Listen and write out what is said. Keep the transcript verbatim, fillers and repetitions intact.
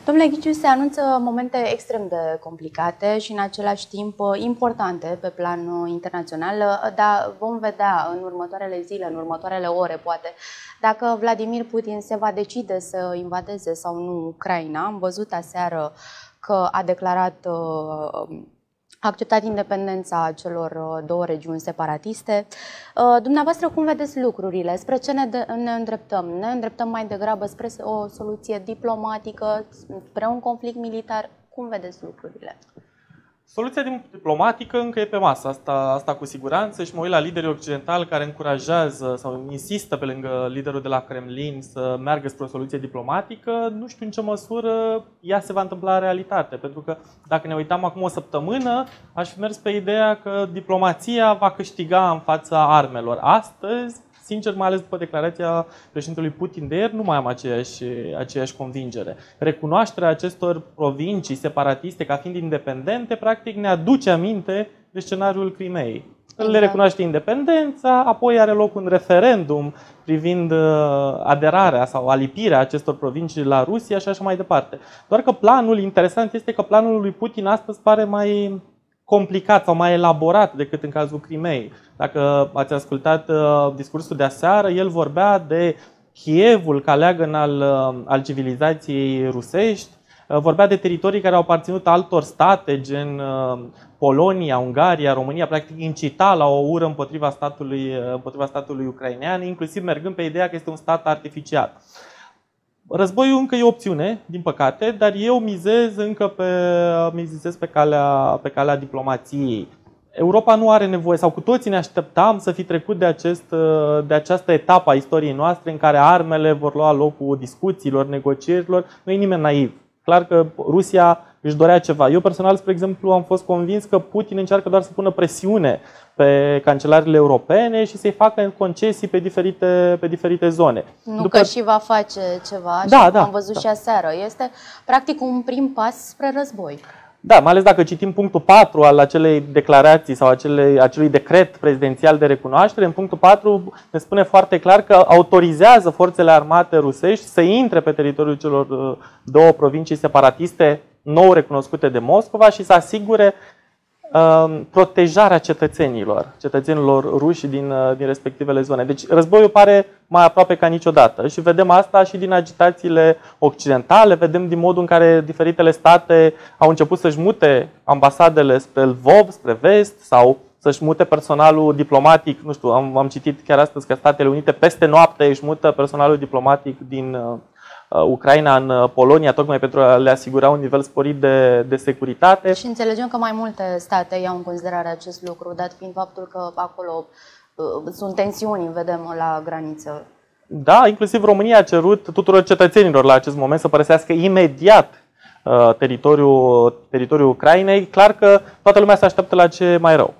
Domnule Ghiciu, se anunță momente extrem de complicate și în același timp importante pe plan internațional, dar vom vedea în următoarele zile, în următoarele ore poate, dacă Vladimir Putin se va decide să invadeze sau nu Ucraina. Am văzut aseară că a declarat a acceptat independența celor două regiuni separatiste. Dumneavoastră, cum vedeți lucrurile? Spre ce ne, ne îndreptăm? Ne îndreptăm mai degrabă spre o soluție diplomatică, spre un conflict militar? Cum vedeți lucrurile? Soluția diplomatică încă e pe masă, asta, asta cu siguranță, și mă uit la liderii occidentali care încurajează sau insistă pe lângă liderul de la Kremlin să meargă spre o soluție diplomatică. Nu știu în ce măsură ea se va întâmpla în realitate, pentru că dacă ne uitam acum o săptămână, aș fi mers pe ideea că diplomația va câștiga în fața armelor. Astăzi, sincer, mai ales după declarația președintelui Putin de ieri, nu mai am aceeași, aceeași convingere. Recunoașterea acestor provincii separatiste ca fiind independente, practic, ne aduce aminte de scenariul Crimeei. Exact. Le recunoaște independența, apoi are loc un referendum privind aderarea sau alipirea acestor provincii la Rusia și așa mai departe. Doar că planul, interesant este că planul lui Putin astăzi pare mai complicat sau mai elaborat decât în cazul Crimeei. Dacă ați ascultat uh, discursul de aseară, el vorbea de Kievul ca leagăn al, uh, al civilizației rusești, uh, vorbea de teritorii care au aparținut altor state, gen uh, Polonia, Ungaria, România, practic incita la o ură împotriva statului, uh, împotriva statului ucrainean, inclusiv mergând pe ideea că este un stat artificial. Războiul încă e o opțiune, din păcate, dar eu mizez încă pe, mizez pe, calea, pe calea diplomației. Europa nu are nevoie, sau cu toții ne așteptam să fi trecut de, acest, de această etapă a istoriei noastre în care armele vor lua locul discuțiilor, negocierilor. Nu e nimeni naiv. Clar că Rusia își dorea ceva. Eu personal, spre exemplu, am fost convins că Putin încearcă doar să pună presiune pe cancelarele europene și să-i facă concesii pe diferite, pe diferite zone. Nu După... că și va face ceva, da, așa da, am văzut da. și aseară. Este practic un prim pas spre război. Da, mai ales dacă citim punctul patru al acelei declarații sau acelei, acelui decret prezidențial de recunoaștere. În punctul patru ne spune foarte clar că autorizează forțele armate rusești să intre pe teritoriul celor două provincii separatiste nou recunoscute de Moscova și să asigure uh, protejarea cetățenilor, cetățenilor ruși din, uh, din respectivele zone. Deci războiul pare mai aproape ca niciodată și vedem asta și din agitațiile occidentale, vedem din modul în care diferitele state au început să-și mute ambasadele spre Lvov, spre vest, sau să-și mute personalul diplomatic. Nu știu, am, am citit chiar astăzi că Statele Unite peste noapte își mută personalul diplomatic din uh, Ucraina în Polonia, tocmai pentru a le asigura un nivel sporit de, de securitate. Și înțelegem că mai multe state iau în considerare acest lucru, dat fiind faptul că acolo uh, sunt tensiuni, vedem, la graniță. Da, inclusiv România a cerut tuturor cetățenilor la acest moment să părăsească imediat uh, teritoriul, teritoriul Ucrainei. Clar că toată lumea se așteaptă la ce mai rău.